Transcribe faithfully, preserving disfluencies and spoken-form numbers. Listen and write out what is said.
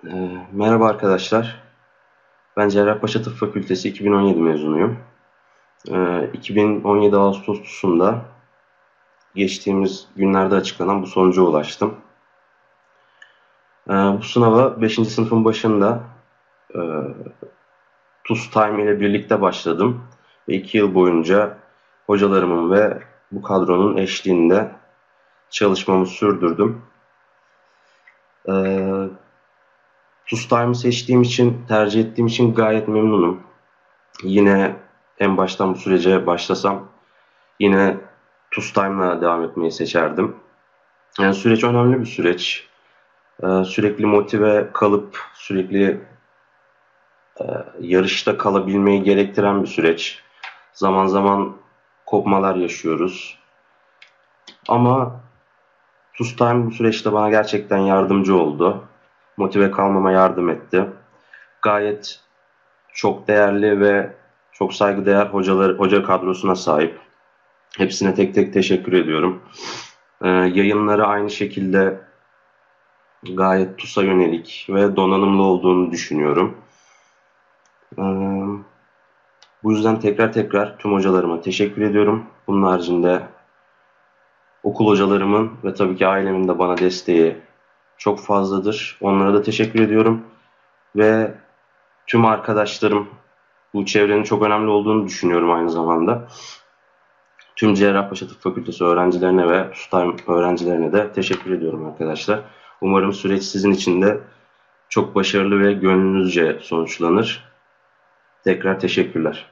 Ee, merhaba arkadaşlar. Ben Cerrahpaşa Tıp Fakültesi iki bin on yedi mezunuyum. Ee, iki bin on yedi Ağustos'unda geçtiğimiz günlerde açıklanan bu sonuca ulaştım. Ee, bu sınava beşinci sınıfın başında e, TUS-Time ile birlikte başladım. Ve iki yıl boyunca hocalarımın ve bu kadronun eşliğinde çalışmamı sürdürdüm. Ee, TUS-Time'ı seçtiğim için, tercih ettiğim için gayet memnunum. Yine en baştan bu sürece başlasam yine TUS-Time'la devam etmeyi seçerdim. Yani süreç önemli bir süreç. Ee, sürekli motive kalıp sürekli e, yarışta kalabilmeyi gerektiren bir süreç. Zaman zaman kopmalar yaşıyoruz. Ama TUS-Time bu süreçte bana gerçekten yardımcı oldu. Motive kalmama yardım etti. Gayet çok değerli ve çok saygıdeğer hocalar, hoca kadrosuna sahip. Hepsine tek tek teşekkür ediyorum. Ee, yayınları aynı şekilde gayet TUS'a yönelik ve donanımlı olduğunu düşünüyorum. Ee, bu yüzden tekrar tekrar tüm hocalarıma teşekkür ediyorum. Bunun haricinde okul hocalarımın ve tabii ki ailemin de bana desteği çok fazladır. Onlara da teşekkür ediyorum. Ve tüm arkadaşlarım, bu çevrenin çok önemli olduğunu düşünüyorum aynı zamanda. Tüm Cerrahpaşa Tıp Fakültesi öğrencilerine ve TUS-Time öğrencilerine de teşekkür ediyorum arkadaşlar. Umarım süreç sizin için de çok başarılı ve gönlünüzce sonuçlanır. Tekrar teşekkürler.